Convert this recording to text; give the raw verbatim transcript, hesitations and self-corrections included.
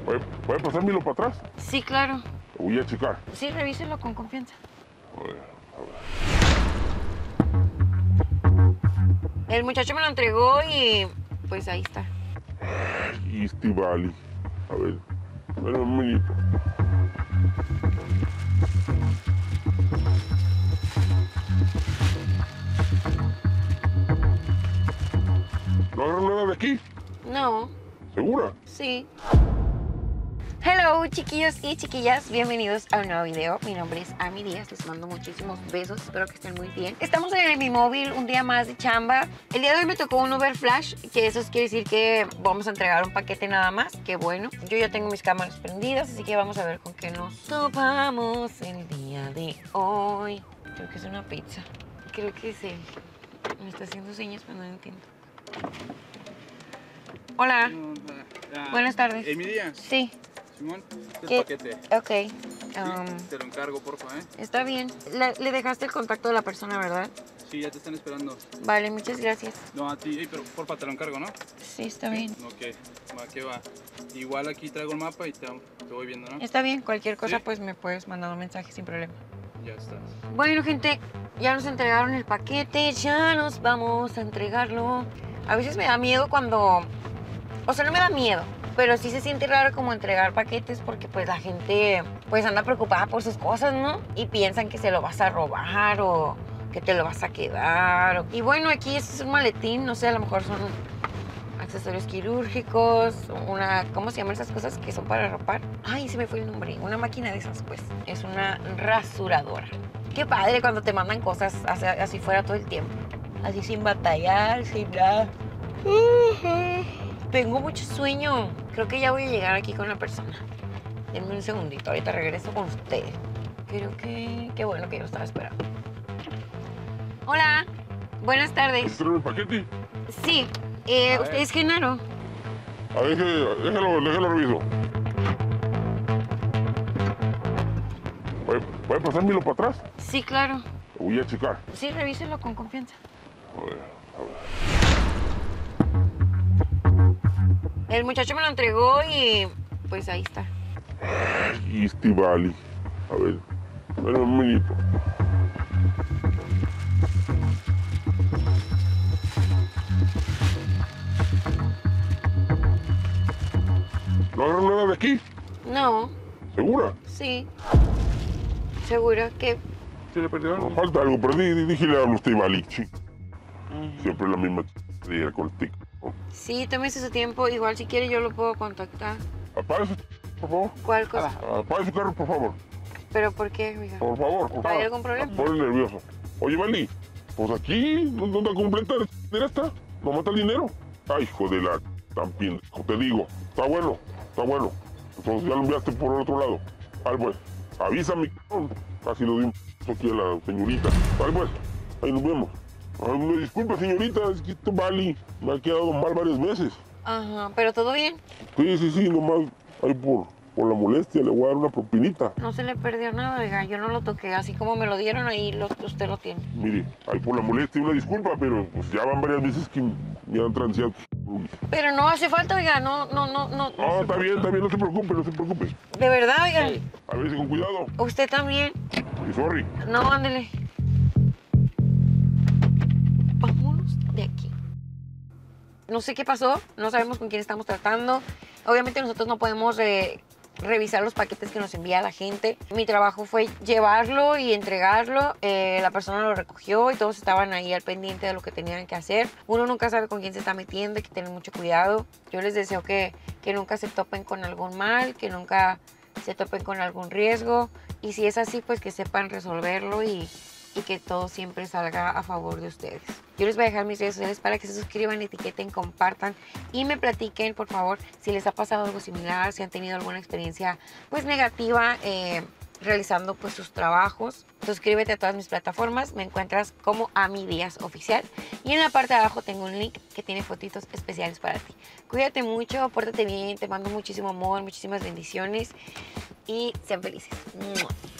¿Puede, puede pasármelo para atrás? Sí, claro. Lo voy a checar. Sí, revíselo con confianza. A ver, a ver. El muchacho me lo entregó y pues ahí está. Easty Valley. A ver, bueno, un minuto. ¿No agarro nada de aquí? No. ¿Segura? Sí. Hello, chiquillos y chiquillas, bienvenidos a un nuevo video. Mi nombre es Ami Díaz, les mando muchísimos besos, espero que estén muy bien. Estamos en mi móvil, un día más de chamba. El día de hoy me tocó un Uber Flash, que eso quiere decir que vamos a entregar un paquete nada más, que bueno. Yo ya tengo mis cámaras prendidas, así que vamos a ver con qué nos topamos el día de hoy. Creo que es una pizza. Creo que sí. Me está haciendo señas, pero no entiendo. Hola. Uh, Buenas tardes. Amy Díaz. Sí. Simón, el ¿Qué? paquete. Ok. Sí, Um, te lo encargo, porfa, ¿eh? está bien. Le, le dejaste el contacto de la persona, ¿verdad? Sí, ya te están esperando. Vale, muchas gracias. No, a ti, ey, pero porfa, te lo encargo, ¿no? Sí, está bien. Ok, va, ¿qué va? Igual aquí traigo el mapa y te, te voy viendo, ¿no? Está bien, cualquier cosa ¿Sí? pues me puedes mandar un mensaje sin problema. Ya estás. Bueno, gente, ya nos entregaron el paquete, ya nos vamos a entregarlo. A veces me da miedo cuando... O sea, no me da miedo, pero sí se siente raro como entregar paquetes porque pues la gente pues anda preocupada por sus cosas, ¿no? Y piensan que se lo vas a robar o que te lo vas a quedar. O... Y bueno, aquí este es un maletín, no sé, a lo mejor son accesorios quirúrgicos, una... ¿Cómo se llaman esas cosas que son para ropar? Ay, se me fue el nombre. Una máquina de esas, pues. Es una rasuradora. Qué padre cuando te mandan cosas así, así fuera todo el tiempo. Así sin batallar, sin nada. Tengo mucho sueño. Creo que ya voy a llegar aquí con la persona. Denme un segundito, ahorita regreso con ustedes. Creo que... Qué bueno que yo lo estaba esperando. Hola, buenas tardes. ¿Este el paquete? Sí, eh, A ¿usted ver. es Genaro? A ver, déjalo, déjalo reviso. ¿Puede, puede pasármelo para atrás? Sí, claro. Lo voy a checar. Sí, revíselo con confianza. A ver, a ver. El muchacho me lo entregó y pues ahí está. Easty Valley. A ver, bueno, un minuto. ¿No agarro nada de aquí? No, ¿Segura? sí. ¿Seguro que...? ¿Se le perdió No, algo? falta algo, pero di- di- dígale a usted Valley, sí. Siempre la misma día con el tic. Sí, tómese su tiempo. Igual si quiere yo lo puedo contactar. Apague su, por favor. ¿Cuál cosa? Apague su carro, por favor. ¿Pero por qué, oiga? Por favor, por favor. ¿Hay algún problema? Me pone nervioso. Oye, Vali, pues aquí, ¿no está completa la esta? ¿No mata el dinero? Ay, hijo de la también, te digo. Está bueno, está bueno. Entonces ya lo enviaste por el otro lado. Vale, pues, avísame. Casi lo di un aquí a la señorita. Vale, pues, ahí nos vemos. Ay, me disculpe, señorita, es que esto Vali me ha quedado mal varias veces. Ajá, ¿pero todo bien? Sí, sí, sí, nomás ahí por, por la molestia le voy a dar una propinita. No se le perdió nada, oiga. Yo no lo toqué. Así como me lo dieron, ahí lo, usted lo tiene. Mire, ahí por la molestia una disculpa, pero pues ya van varias veces que me han transeado. Pero no hace falta, oiga. No, no, no, no. No, está bien, está bien, no se preocupe, no se preocupe. De verdad, oiga. A ver, con cuidado. Usted también. Y sorry. No, ándele. Vámonos de aquí. No sé qué pasó, no sabemos con quién estamos tratando. Obviamente nosotros no podemos eh, revisar los paquetes que nos envía la gente. Mi trabajo fue llevarlo y entregarlo. Eh, la persona lo recogió y todos estaban ahí al pendiente de lo que tenían que hacer. Uno nunca sabe con quién se está metiendo, hay que tener mucho cuidado. Yo les deseo que, que nunca se topen con algún mal, que nunca se topen con algún riesgo. Y si es así, pues que sepan resolverlo y... y que todo siempre salga a favor de ustedes. Yo les voy a dejar mis redes sociales para que se suscriban, etiqueten, compartan y me platiquen, por favor, si les ha pasado algo similar, si han tenido alguna experiencia pues negativa eh, realizando pues sus trabajos. Suscríbete a todas mis plataformas, me encuentras como Ami Díaz Oficial y en la parte de abajo tengo un link que tiene fotitos especiales para ti. Cuídate mucho, pórtate bien, te mando muchísimo amor, muchísimas bendiciones y sean felices. ¡Mua!